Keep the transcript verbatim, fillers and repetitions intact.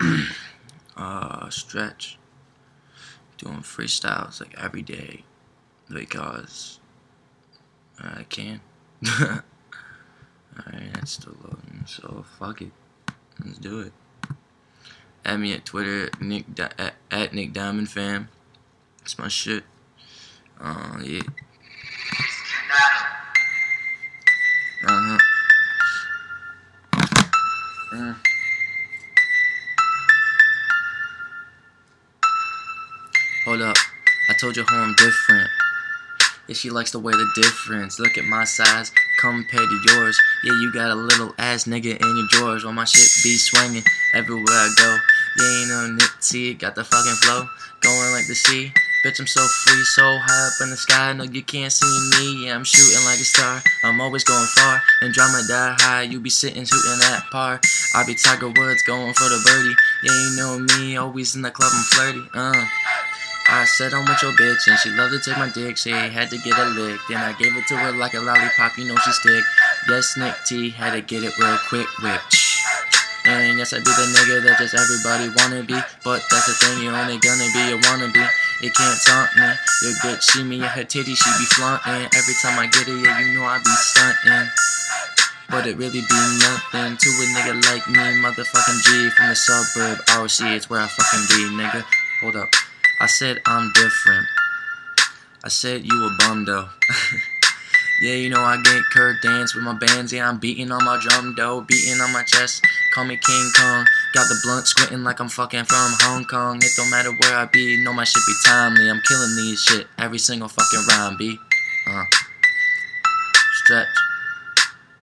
uh, stretch, doing freestyles like every day because I can. Alright, that's still loading, so fuck it. Let's do it. Add me at Twitter, Nick at, at Nick Diamond Fam. It's my shit. Uh, yeah. Uh huh. Uh. Hold up. I told you how I'm different. Yeah, she likes the way the difference. Look at my size compared to yours. Yeah, you got a little ass nigga in your drawers. While my shit be swinging everywhere I go. Yeah, you know Nipsey got the fucking flow going like the sea. Bitch, I'm so free, so high up in the sky. No, you can't see me. Yeah, I'm shooting like a star. I'm always going far. And drama die high. You be sitting shooting that par. I be Tiger Woods going for the birdie. Yeah, you know me, always in the club. I'm flirty. Uh. I said I'm with your bitch and she loved to take my dick. She had to get a lick, then I gave it to her like a lollipop. You know she stick. Yes, Nick T had to get it real quick, whip. And yes, I be the nigga that just everybody wanna be. But that's the thing, you're only gonna be a wannabe. You can't taunt me. Your bitch see me and her titty, she be flaunting. Every time I get it, yeah, you know I be stunting. But it really be nothing to a nigga like me, motherfucking G from the suburb. Oh, see, it's where I fucking be, nigga. Hold up. I said I'm different. I said you a bum though. Yeah, you know I get Kurt dance with my bands. Yeah, I'm beating on my drum dough, beating on my chest. Call me King Kong. Got the blunt squinting like I'm fucking from Hong Kong. It don't matter where I be, know my shit be timely. I'm killing these shit every single fucking rhyme, B. Uh, stretch.